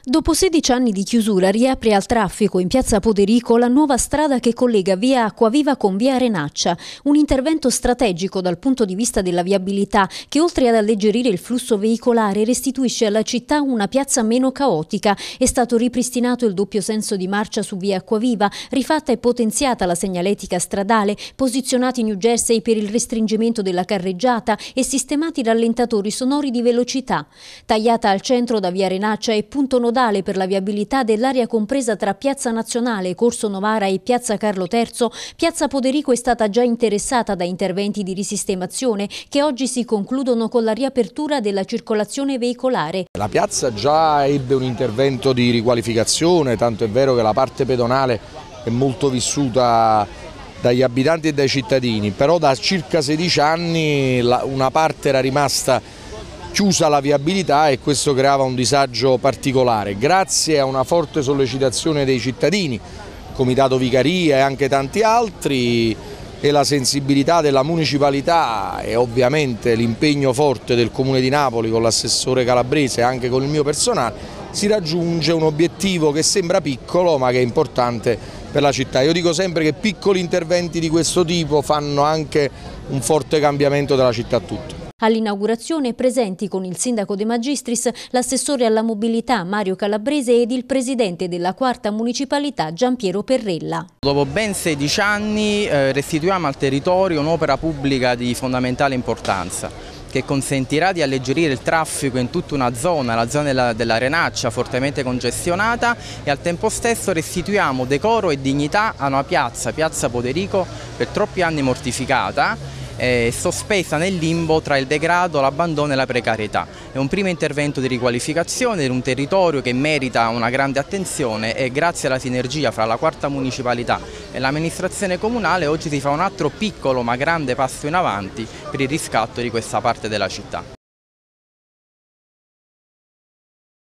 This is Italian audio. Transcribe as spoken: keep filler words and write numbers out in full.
Dopo sedici anni di chiusura riapre al traffico in piazza Poderico la nuova strada che collega via Acquaviva con via Arenaccia, un intervento strategico dal punto di vista della viabilità che oltre ad alleggerire il flusso veicolare restituisce alla città una piazza meno caotica. È stato ripristinato il doppio senso di marcia su via Acquaviva, rifatta e potenziata la segnaletica stradale, posizionati New Jersey per il restringimento della carreggiata e sistemati rallentatori sonori di velocità. Tagliata al centro da via Arenaccia e punto nodale per la viabilità dell'area compresa tra Piazza Nazionale, Corso Novara e Piazza Carlo terzo, piazza Poderico è stata già interessata da interventi di risistemazione che oggi si concludono con la riapertura della circolazione veicolare. La piazza già ebbe un intervento di riqualificazione, tanto è vero che la parte pedonale è molto vissuta dagli abitanti e dai cittadini, però da circa sedici anni una parte era rimasta chiusa la viabilità e questo creava un disagio particolare. Grazie a una forte sollecitazione dei cittadini, Comitato Vicaria e anche tanti altri, e la sensibilità della municipalità e ovviamente l'impegno forte del Comune di Napoli con l'assessore Calabrese e anche con il mio personale, si raggiunge un obiettivo che sembra piccolo ma che è importante per la città. Io dico sempre che piccoli interventi di questo tipo fanno anche un forte cambiamento della città tutta. All'inaugurazione presenti con il sindaco De Magistris, l'assessore alla mobilità Mario Calabrese ed il presidente della quarta municipalità Giampiero Perrella. Dopo ben sedici anni eh, restituiamo al territorio un'opera pubblica di fondamentale importanza che consentirà di alleggerire il traffico in tutta una zona, la zona della, dell'Arenaccia fortemente congestionata, e al tempo stesso restituiamo decoro e dignità a una piazza, piazza Poderico, per troppi anni mortificata, Eh, sospesa nel limbo tra il degrado, l'abbandono e la precarietà. È un primo intervento di riqualificazione di un territorio che merita una grande attenzione e grazie alla sinergia fra la quarta municipalità e l'amministrazione comunale oggi si fa un altro piccolo ma grande passo in avanti per il riscatto di questa parte della città.